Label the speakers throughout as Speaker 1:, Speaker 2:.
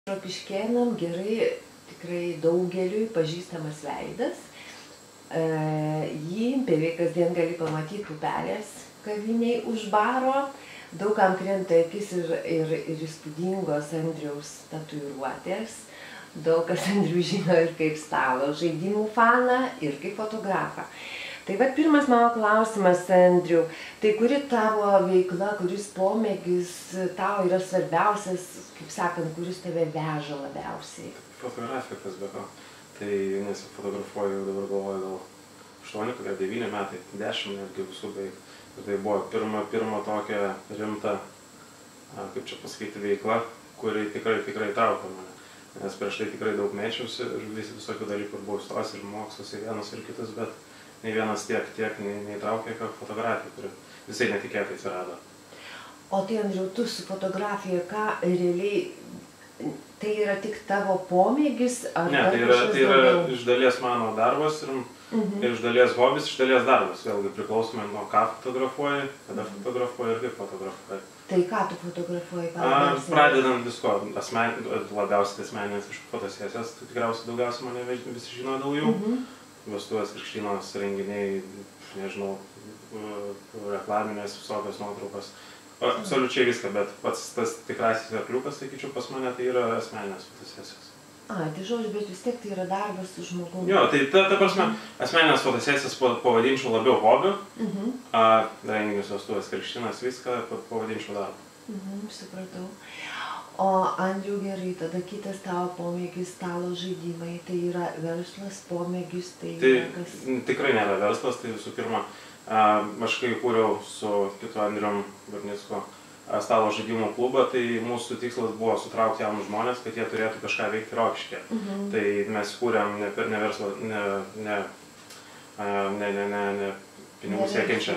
Speaker 1: Rokiškėnam gerai, tikrai daugeliui pažįstamas veidas. Jį beveik kasdien gali pamatyti Upelės kaviniai už baro. Daugam krenta akis ir įspūdingos Andriaus tatuiruotės. Daug kas Andrių žino ir kaip stalo žaidimų faną, ir kaip fotografą. Tai vat pirmas mano klausimas, Andriau, tai kuri tavo veikla, kuris pomėgis tau yra svarbiausias, kaip sakant, kuris tave veža labiausiai?
Speaker 2: Fotografija, kas be ko. Tai nes fotografuoju, dabar galvoju, gal 8, kokie 9 metai, 10 netgi visų beveik. Ir tai buvo pirma tokia rimta, kaip čia pasakyti, veikla, kuri tikrai traukė mane. Nes prieš tai tikrai daug mėčiausi ir visokių dalykų buvo įstos ir mokslas ir vienas ir kitas, bet nei vienas tiek neįtraukė, kaip fotografija, kuri visai netikėtai atsirado.
Speaker 1: O tai, Andriau, tu su fotografija, ką realiai, tai yra tik tavo pomėgis?
Speaker 2: Ne, tai yra iš dalies mano darbas ir iš dalies hobis, iš dalies darbas. Vėlgi priklausomai nuo ką fotografuoji, kada fotografuoji ir kaip fotografuoji.
Speaker 1: Tai ką tu fotografuoji?
Speaker 2: Pradedant visko, labiausiai asmeninės iš fotosesijos, tai tikriausiai daugiausiai mane visi žino dėl jų. Vestuvės, krikštynos, renginiai, nežinau, reklaminės visokios nuotraukos. Absoliučiai viską, bet pats tas tikrasis arkliukas, sakyčiau, pas mane tai yra asmeninės fotosesijos.
Speaker 1: Tai žodžiu, bet vis tiek tai yra darbas su žmogumi.
Speaker 2: Jo, tai ta prasme, asmeninės fotosesijas pavadinčiau labiau hobiu, renginius, vestuvės, krikštynas, viską pavadinčiau darbu.
Speaker 1: Supratau. O Andriau, gerai, tada kitas tavo pomėgis stalo žaidimai, tai yra verslas, pomėgis, tai yra kas?
Speaker 2: Tikrai nėra verslas, tai visų pirma, aš kai kūriau su kitu Andrium Barnicku stalo žaidimų klubą, tai mūsų tikslas buvo sutraukti jaunus žmonės, kad jie turėtų kažką veikti Rokiškyje. Tai mes kūrėm ne verslą, ne pinigų siekiančią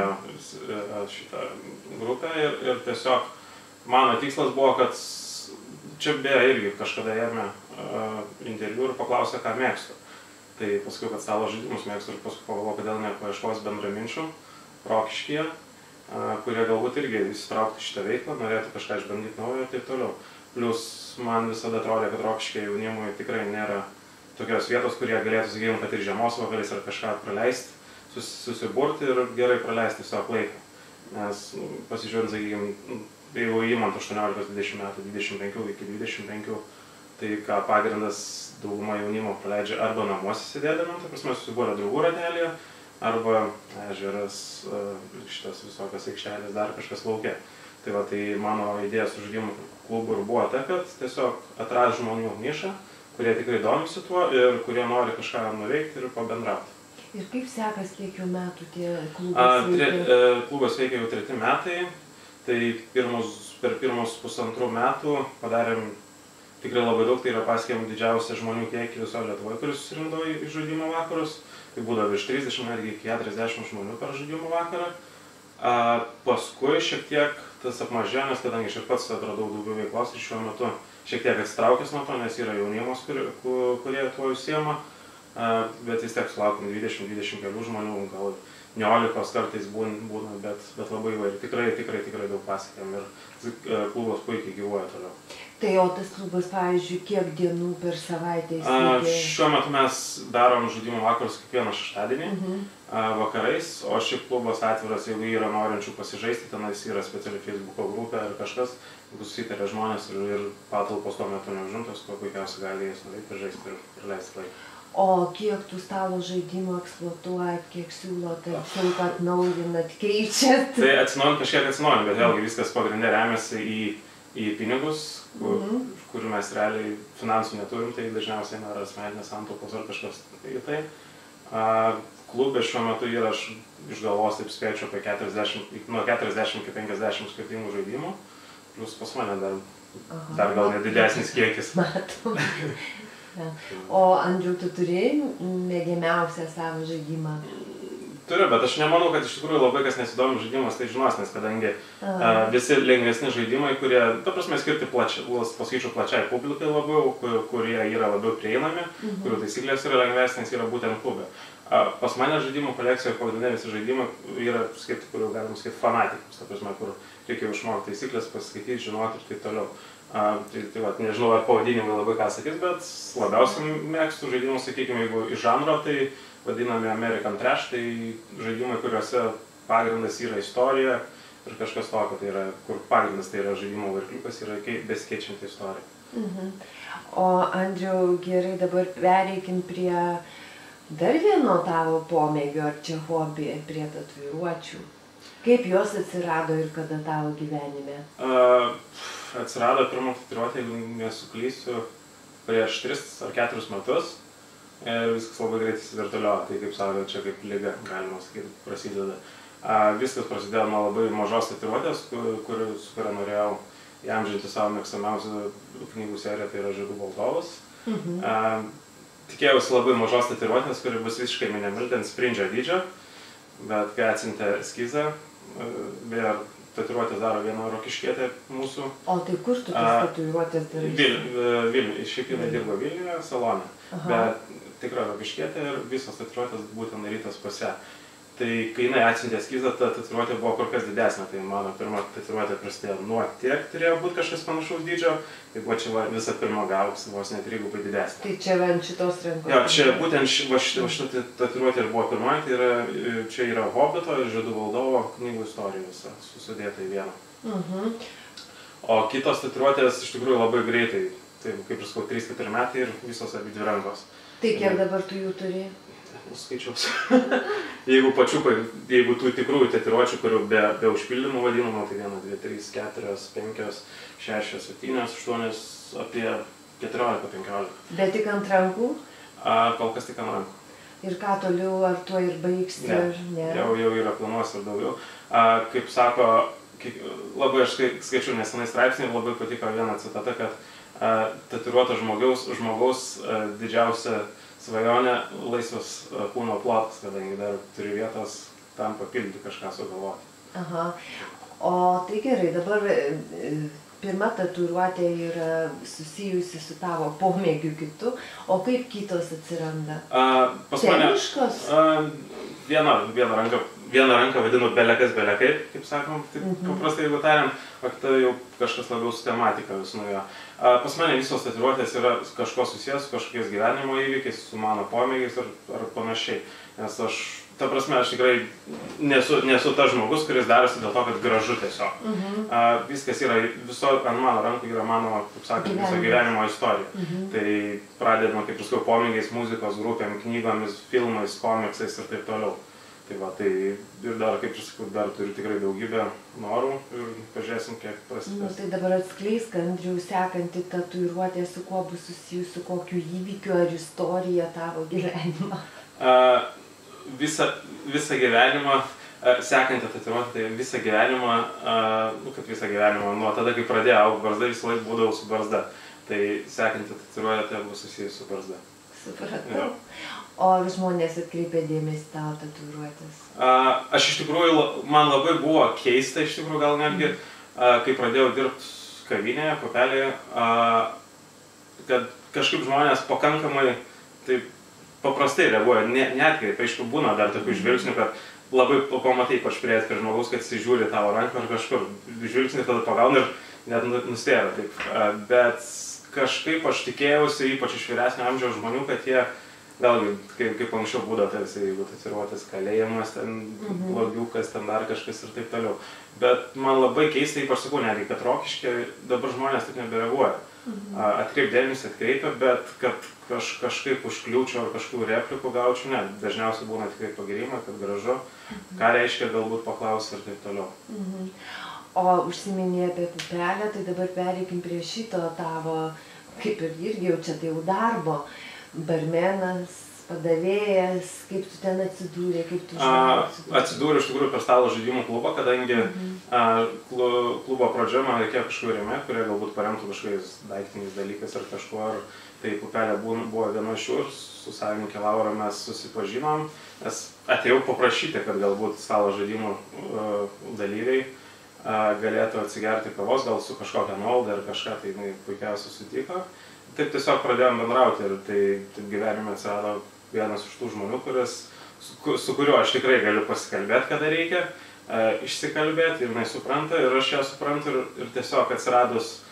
Speaker 2: šitą grupę ir tiesiog mano tikslas buvo, kad čia beje irgi kažkada ėmė interviu ir paklausė, ką mėgstu. Tai paskui, kad stalo žaidimus mėgstu ir paskui pagalvoju, kodėl nepaieškos bendraminčių Rokiškyje, kurie galbūt irgi įsitrauktų šitą veiklą, norėtų kažką išbandyti naujo ir taip toliau. Plius man visada atrodė, kad Rokiškyje jaunimui tikrai nėra tokios vietos, kurie galėtų, sakykime, kad ir žiemos vakarais ar kažką praleisti, susiburti ir gerai praleisti savo laiką. Nes pasižiūrint, sakykime, jeigu įmant 18-20 metų, 25 iki 25, tai ką pagrindas dauguma jaunimo praleidžia arba namuose sėdėdami, tai prasme susibūrė draugų ratelėje, arba ežeras, šitas visokios aikštelės, dar kažkas lauke. Tai va, tai mano idėja su žaidimų klubu ir buvo ta, kad tiesiog atras žmonių nišą, kurie tikrai domisi tuo ir kurie nori kažką nuveikti ir pabendrauti.
Speaker 1: Ir kaip sekas, kiek jau metų tie klubas veikia?
Speaker 2: Klubas veikia jau 3 metai. Tai per pirmus 1,5 metų padarėm tikrai labai daug, tai yra pasiekėm didžiausią žmonių kiekį visoje Lietuvoje, kuris susirinkdavo į žaidimo vakarus. Tai būdavo virš 30, netgi iki 40 žmonių per žaidimo vakarą. Paskui šiek tiek tas apmažėjo, nes kadangi aš ir pats atradau daugiau veiklos ir šiuo metu šiek tiek atsitraukęs nuo to, nes yra jaunimas, kurie tuo užsiema. Bet vis tiek sulaukim 20 kelių žmonių, gal 19 kartais būna, bet labai įvairiai. Tikrai daug pasiekėm ir klubas puikiai gyvuoja toliau.
Speaker 1: Tai o tas klubas, pavyzdžiui, kiek dienų per savaitę įsteigė?
Speaker 2: Šiuo metu mes darom žaidimų vakarus kiekvieną šeštadienį vakarais, o šiaip klubas atviras, jeigu yra norinčių pasižaisti, tenais yra speciali Facebooko grupė ar kažkas, jeigu susitarė žmonės ir patalpos tuo metu neužimtos, kuo puikiausiai gali jais nuveikti, žaisti ir praleisti laiką.
Speaker 1: O kiek tų stalo žaidimų eksploatuojat, kiek siūlot, kaip atnaujinat, keičiat?
Speaker 2: Tai atsinaujint kažkiek atsinaujint, bet vėlgi viskas pagrindė remiasi į pinigus, kurių mes realiai finansų neturim, tai dažniausiai nėra asmeninės santaupos ar kažkas į tai. Klube šiuo metu yra, aš iš galvos taip spėčiau, apie nuo 40 iki 50 skirtingų žaidimų, plus pas mane dar gal nedidesnis kiekis.
Speaker 1: Matom. O Andriau, tu turi mėgiamiausią savo žaidimą?
Speaker 2: Turiu, bet aš nemanau, kad iš tikrųjų labai kas nesidomi žaidimas, tai žinos, nes kadangi visi lengvesni žaidimai, kurie, ta prasme, skirti paskaičiau plačiai publikai labiau, kurie yra labiau prieinami, kurių taisyklės yra lengvesnės, yra būtent klube. Pas mane žaidimų kolekcijoje pagrindiniai visi žaidimai yra skirti, kurių galim skirti fanatikams, ta prasme, kur reikia išmokti taisyklės, pasiskaityti, žinoti ir taip toliau. Tai vat, nežinau, ar pavadinimai labai ką sakys, bet labiausiai mėgstu žaidimus, sakykime, jeigu iš žanro, tai vadinami American Trash, tai žaidimai, kuriuose pagrindas yra istorija ir kažkas tokio, tai yra, kur pagrindas tai yra žaidimo varikliukas, yra besikeičianti istorija.
Speaker 1: O Andriau, gerai, dabar pereikim prie dar vieno tavo pomėgio, ar čia hobį, prie tatuiruočių. Kaip jos atsirado ir kada tavo gyvenime?
Speaker 2: Atsirado pirmą tatuiruotę, jeigu nesuklysiu, prieš 3 ar 4 metus. Ir viskas labai greitai įsivirtualiojo, tai kaip sako, čia kaip liga, galima sakyti, prasideda. Viskas prasidėjo nuo labai mažos tatuiruotės, su kuria norėjau įamžinti savo mėgstamiausią knygų seriją, tai yra Žiedų valdovas. Tikėjausi labai mažos tatuiruotės, kuri bus visiškai minimali, ten sprindžio dydžio, bet kai atsiuntė eskizą, beje, tatuiruotės daro viena rokiškietė mūsų.
Speaker 1: O tai kur tu tas tatuiruotės darai?
Speaker 2: Vilniuje, šiaip jinai dirba Vilniuje, salone, bet tikra rokiškietė ir visos tatuiruotės būtent darytos pas ją. Tai kai jinai atsiuntė eskizą, ta tatuiruotė buvo kur kas didesnė, tai mano pirma tatuiruotė prasidėjo nuo tiek, turėjo būti kažkas panašaus dydžio, tai buvo čia visą pirmą gausi, vos net 3 didesnė.
Speaker 1: Tai čia ant šitos rankos?
Speaker 2: Jo, čia būtent šitą tatuiruotė ir buvo pirmoji, tai čia yra Hobito ir Žiedų valdovo knygų istorija visa, susidėta į vieną. O kitos tatuiruotės iš tikrųjų labai greitai, tai kaip ir sakau, 3-4 metai ir visos abi 2 rankos.
Speaker 1: Tai kiek dabar tu jų turi?
Speaker 2: Skaičiaus. Jeigu tų tikrųjų tatuiruočių, kurių be užpildymų vadinamų, tai 1, 2, 3, 4, 5, 6, 7, 8, apie 14-15.
Speaker 1: Bet tik ant rankų?
Speaker 2: Kol kas tik ant rankų.
Speaker 1: Ir ką toliau, ar tuo ir baigsi?
Speaker 2: Ne, jau yra planuos ir daugiau. Kaip sako, labai aš skaičiau nesenai straipsnį ir labai patiko viena citata, kad tatuiruoto žmogaus didžiausia svajonė laisvas kūno plotas, kadangi dar turi vietos tam papildyti kažką sugalvoti.
Speaker 1: Aha. O tai gerai, dabar pirma tatuiruotė yra susijusi su tavo pomėgiu kitu, o kaip kitos atsiranda? Temiškos?
Speaker 2: Vieną ranką vadinu belekas belekaip, kaip sakom, taip paprastai jeigu tariant, o kita jau kažkas labiau su tematika vis nuėjo. Pas mane visos tatuiruotės yra kažko susijęs su kažkokiais gyvenimo įvykiais, su mano pomėgiais ar panašiai. Nes ta prasme, aš tikrai nesu tas žmogus, kuris darosi dėl to, kad gražu tiesiog. Viskas yra, ant mano rankų yra mano, kaip sakant, viso gyvenimo istorija. Tai pradedama, kaip ir sakau, pomėgiais, muzikos grupėm, knygomis, filmais, komiksais ir taip toliau. Tai va, tai ir dar, kaip ir sakau, dar turiu tikrai daugybę norų ir pažiūrėsim, kiek pasipės.
Speaker 1: Tai dabar atskleisk, Andriau, sekanti tatuiruotė, su kuo bus susijusi, su kokiu įvykiu ar istorija tavo gyvenimą?
Speaker 2: Visą gyvenimą, sekanti tatuiruotė, tai visą gyvenimą, kaip visą gyvenimą, nuo tada, kai pradėjau augti barzdą, visą laiką būdavau su barzda. Tai sekanti tatuiruotė bus susijusi su barzda.
Speaker 1: Supratau. O žmonės atkreipė dėmesį tavo tatuiruotės?
Speaker 2: Aš iš tikrųjų, man labai buvo keista, iš tikrųjų gal netgi, kai pradėjau dirbti kavinėje, Pupelėje, kad kažkaip žmonės pakankamai taip paprastai reaguoja, neatkreipia, aišku, būna dar tokių žvilgsnių, kad labai pamatai, ypač prieiti prie žmogaus, kad jis žiūri tavo ranką ar kažkur žvilgsnį, tada pagauna ir net nustėra taip. Bet kažkaip aš tikėjausi, ypač iš vyresnio amžiaus žmonių, kad jie, vėlgi, kaip anksčiau būdavo, tarsi, jeigu tatuiruotas kalėjimas, ten blogiukas, ten dar kažkas ir taip toliau. Bet man labai keista, ypač sakau, netgi, kad Rokiškė dabar žmonės taip nebereaguoja. Atkreipdėmėsi atkreipia, bet kad kažkaip užkliūčiau ar kažkokių replikų gaučiau, ne, dažniausiai būna tikrai pagirimai, kad gražu, ką reiškia galbūt paklausti ir taip toliau.
Speaker 1: O užsiminė apie Pupelę, tai dabar pereikim prie šito tavo, kaip ir irgi jau čia tai jau darbo, barmenas, padavėjas, kaip tu ten atsidūrė, kaip tu žinai?
Speaker 2: Atsidūriau iš tikrųjų per stalo žaidimų klubą, kadangi klubo pradžioje man reikėjo kažkokių rėmėjų, kurie galbūt paremtų kažkokiais daiktiniais dalykais ar kažkuo. Tai Pupelė buvo viena iš jų ir su savininkė Laura mes susipažinom, nes atėjau paprašyti, kad galbūt stalo žaidimų dalyviai galėtų atsigerti kavos, gal su kažkokia nuolaida ar kažką, tai jinai puikiausiai sutiko. Taip tiesiog pradėjom bendrauti ir taip gyvenime atsirado vienas iš tų žmonių, su kuriuo aš tikrai galiu pasikalbėti, kada reikia, išsikalbėti ir jinai supranta ir aš ją suprantu ir tiesiog atsiradus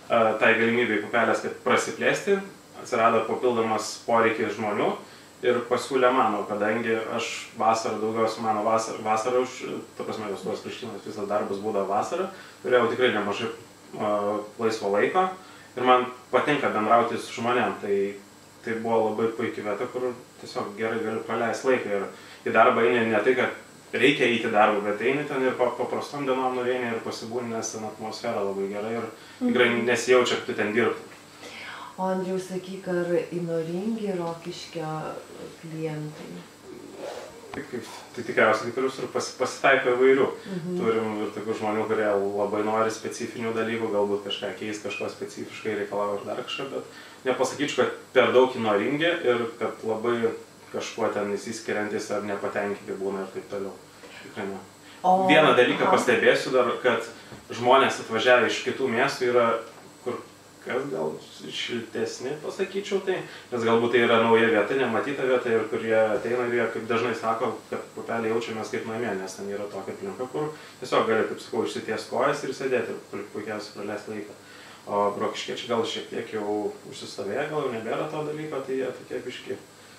Speaker 2: tai galimybei pupelės, kad prasiplėsti, atsirado papildomas poreikis žmonių ir pasiūlė mano, kadangi aš vasarą, daugiausiai mano vasarą, ta prasme, Vestuvės Krikštynos visas darbas būdavo vasarą, turėjau tikrai nemažai laisvo laiko ir man patinka bendrauti su žmonėm, tai buvo labai puikia vieta, kur tiesiog gerai galiu praleisti laiką ir į darbą eini ne tai, kad reikia eiti darbą, bet eini ten ir paprastom dienom nuveini ir pasibūni, nes ten atmosfera labai gerai ir tikrai nesijaučia, kad tu ten dirbtum.
Speaker 1: O Andriau, sakyk, ar įnoringi Rokiškio klientai?
Speaker 2: Tai tikriausiai kaip ir visur pasitaiko įvairių. Turim ir tokių žmonių, kurie labai nori specifinių dalykų, galbūt kažką keisti, kažko specifiškai reikalauja ir dar kažką, bet nepasakyčiau, kad per daug įnoringi ir kad labai kažkuo ten įsiskiriantis ar nepatenkinti būna ir taip toliau. Tikrai ne. Vieną dalyką pastebėsiu dar, kad žmonės atvažiavę iš kitų miestų yra kur kas gal šiltesni, pasakyčiau tai, nes galbūt tai yra nauja vieta, nematyta vieta ir kur jie ateina ir jie, kaip dažnai sako, kad pupelį jaučiamės kaip namie, nes ten yra tokia aplinka, kur tiesiog gali, kaip sakau, išsities kojas ir sėdėti ir puikiausiai praleisti laiką. O rokiškiečiai gal šiek tiek jau užsistovėję, gal jau nebėra to dalyko, tai jie tokie biški.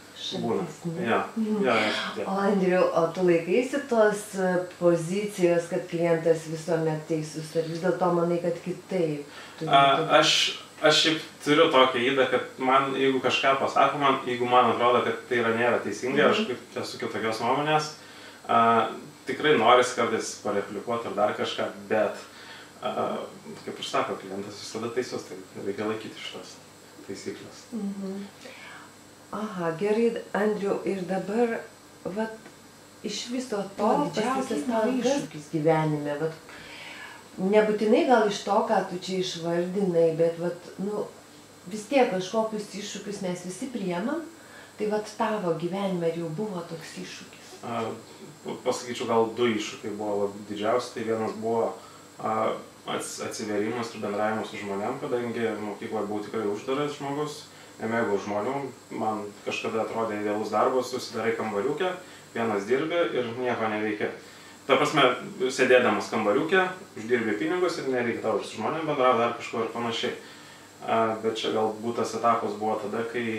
Speaker 1: O Andriau, o tu laikaisi tos pozicijos, kad klientas visuomet teisus, ar vis dėlto manai, kad kitaip?
Speaker 2: Aš šiaip turiu tokią įdą, kad man, jeigu kažką pasako, jeigu man atrodo, kad tai nėra teisingai, aš esu kitokios nuomonės, tikrai noris kartais pareplikuoti ar dar kažką, bet, kaip ir sako, klientas visada teisus, tai reikia laikyti šitas taisyklės.
Speaker 1: Aha, gerai, Andriau, ir dabar, vat, iš viso to didžiausias tavo iššūkis gyvenime, vat, nebūtinai gal iš to, ką tu čia išvardinai, bet, vat, nu, vis tiek kažkokius iššūkius mes visi priemam, tai vat tavo gyvenime jau buvo toks iššūkis.
Speaker 2: Pasakyčiau, gal du iššūkiai buvo didžiausi, tai vienas buvo atsiverimas ir bendravimas su žmonėm, kadangi mokykloje buvau tikrai uždaras žmogus. Nemėgau žmonių, man kažkada atrodė idealus darbas, susidarai kambariukę, vienas dirbi ir nieko neveikia. Ta prasme, sėdėdamas kambariukę, uždirbi pinigus ir nereikia tau su žmonėm bendrauti dar kažko ir panašiai. Bet čia galbūt tas etapas buvo tada, kai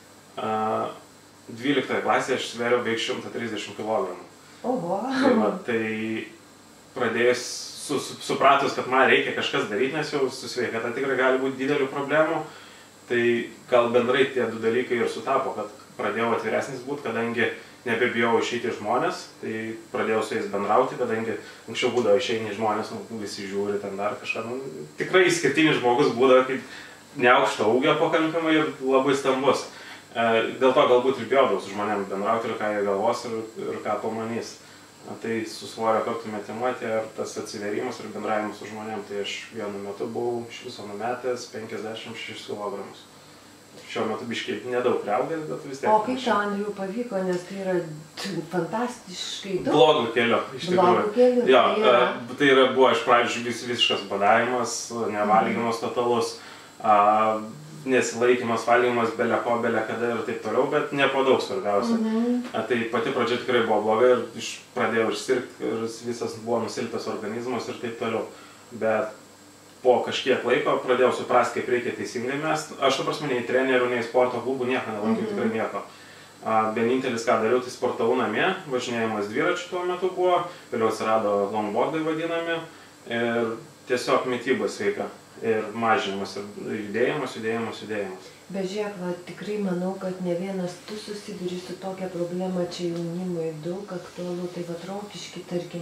Speaker 2: 12 klasėje aš sveriau beveik 130 kg.
Speaker 1: Oho!
Speaker 2: Tai pradėjus, supratus, kad man reikia kažkas daryti, nes jau su sveikata tikrai gali būti didelių problemų. Tai gal bendrai tie du dalykai ir sutapo, kad pradėjau atviresnis būti, kadangi nebebijau išeiti žmonės, tai pradėjau su jais bendrauti, kadangi anksčiau būdavo išeini žmonės, visi žiūri ten dar kažką. Tikrai išskirtinis žmogus būdavo kaip neaukšto ūgio pakankamai ir labai stambus. Dėl to galbūt ir bijodavau su žmonėm bendrauti ir ką jie galvos ir ką pamanys. Tai su svorio kartų metimuotė ir tas atsiverimas ir bendravimas su žmonėm, tai aš vienu metu buvau iš viso numetęs 56 kg. Šiuo metu biškiai nedaug priaugęs, bet vis tiek.
Speaker 1: O kaip tau, Andriau, pavyko, nes tai yra fantastiškai daug.
Speaker 2: Blogų keliu, iš tikrųjų.
Speaker 1: Blogų keliu,
Speaker 2: tai buvo iš pradžių visiškas badavimas, nevalgymas totalus, nesilaikymas, valgymas beleko, belekada ir taip toliau, bet ne po daug svarbiausia. Tai pati pradžia tikrai buvo bloga ir pradėjau išsirgti ir visas buvo nusilpęs organizmas ir taip toliau. Bet po kažkiek laiko pradėjau suprasti, kaip reikia teisingai mest. Aš, ta prasme, nei trenerių, nei sporto klubų nieko nelankiau, tikrai nieko. Vienintelis, ką dariau, tai sportavau namie, važinėjimas dviračiu tuo metu buvo, vėliau atsirado longboardai vadinami ir tiesiog mityba sveika. Ir mažinimas, ir judėjimas.
Speaker 1: Bet žiūrėk, va, tikrai manau, kad ne vienas tu susiduri su tokia problema, čia jaunimui daug aktualu, tai va Rokišky, tarkim,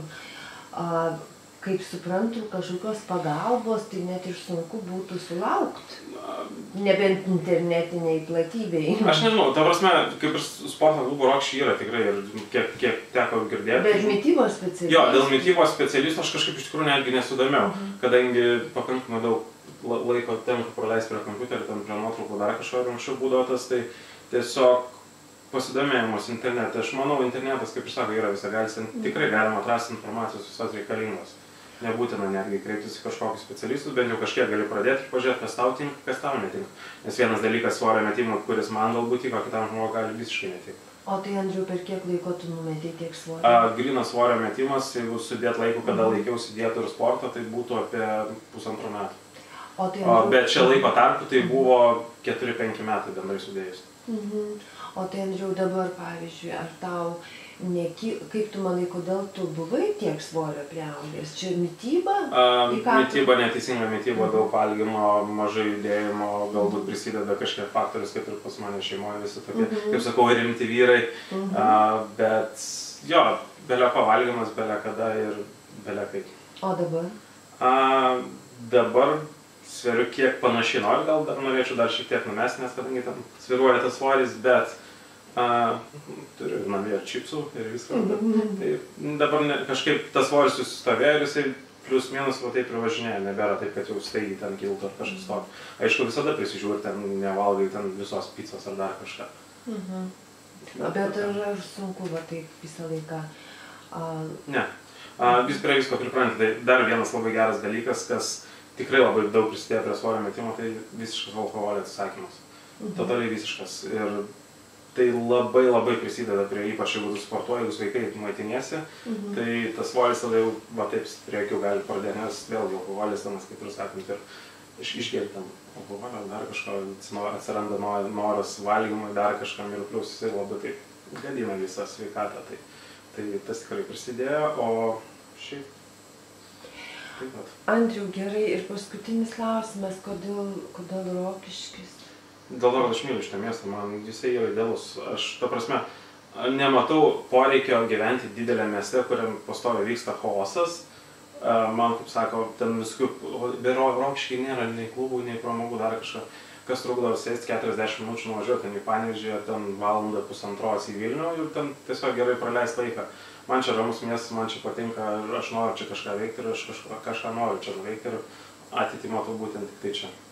Speaker 1: kaip suprantu, kažkokios pagalbos, tai net ir sunku būtų sulaukti, nebent internetiniai platybei.
Speaker 2: Aš nežinau, ta prasme, kaip ir sporto klubų Rokišky yra tikrai ir kiek teko girdėti.
Speaker 1: Bet mitybos specialistų?
Speaker 2: Jo, dėl mitybos specialistų aš kažkaip iš tikrųjų netgi nesudomėjau, kadangi pakankamai daug laiko tenka praleisti prie kompiuterio, ten prie nuotraukų dar kažko ir anksčiau būdavo tas, tai tiesiog pasidomėjimas internete. Aš manau, internetas, kaip ir sako, yra visagalis, tikrai galima atrasti informacijos visos reikalingos. Nebūtina netgi kreiptis į kažkokius specialistus, bent jau kažkiek gali pradėti ir pažiūrėti, kas tau tinka, kas tau netinka. Nes vienas dalykas svorio metimo, kuris man galbūt tiko, kitam žmogui gali visiškai netikti.
Speaker 1: O tai, Andriau, per kiek laiko tu numetei tiek svorio?
Speaker 2: Grynas svorio metimas, jeigu sudėt laiku, kada laikiausi dietų ir sporto, tai būtų apie 1,5 metų. Bet čia laiko tarpu tai buvo 4-5 metai bendrai sudėjus.
Speaker 1: O tai, Andriau, dabar, pavyzdžiui, ar tau kaip tu manai, kodėl tu buvai tiek svorio priaugęs? Čia mityba?
Speaker 2: Mityba, neteisinga mityba, daug valgymo, mažai judėjimo, galbūt prisideda kažkiek faktorius, kaip ir pas mane šeimoje visi tokie, kaip sakau, rimti vyrai. Bet jo, beleko valgymas, belekada ir belekai.
Speaker 1: O dabar?
Speaker 2: Dabar sveriu kiek panašiai noriu, gal dar norėčiau dar šiek tiek numesti, nes kadangi ten sviruoja tas svoris, bet turiu namie ir čipsų ir viską. Tai dabar kažkaip tas svoris susistovėjo ir jisai plius minus va taip privažinėja, nebėra taip, kad jau staigiai ten kiltų ar kažkas to. Aišku, visada prisižiūri, ten nevalgai ten visos picos ar dar kažką.
Speaker 1: Bet ar sunku va taip visą laiką?
Speaker 2: Ne. Vis prie visko pripranti. Tai dar vienas labai geras dalykas, kas tikrai labai daug prisidėjo prie svorio metimo, tai visiškas alkoholio atsisakymas. Totaliai visiškas. Ir tai labai labai prisideda prie, ypač jeigu tu sportuoji, jeigu sveikai maitiniesi, tai tas svoris tada jau va taip prie akių gali pradėti, nes vėlgi alkoholis, kaip ir sakant, ir išgeri tam alkoholio, dar kažko atsiranda noras valgymui, dar kažkam ir plius jisai labai taip gadina visą sveikatą. Tai tas tikrai prisidėjo, o šiaip taip pat.
Speaker 1: Andriau, gerai, ir paskutinis klausimas, kodėl Rokiškis?
Speaker 2: Dėl to, kad aš myliu šitą miestą, man jisai yra idealus. Aš, ta prasme, nematau poreikio gyventi didelę mieste, kuriam pastoviai vyksta chaosas. Man, kaip sako, ten viskų, be Rokišky nėra nei klubų, nei pramogų, dar kažką. Kas trukdo sėsti 40 minučių nuvažiuoti ten į Panevėžį, ten valandą pusantros į Vilnių ir ten tiesiog gerai praleist laiką. Man čia ramus miestas, man čia patinka, aš noriu čia kažką veikti ir aš kažką noriu čia nuveikti ir ateitį matau būtent tik tai čia.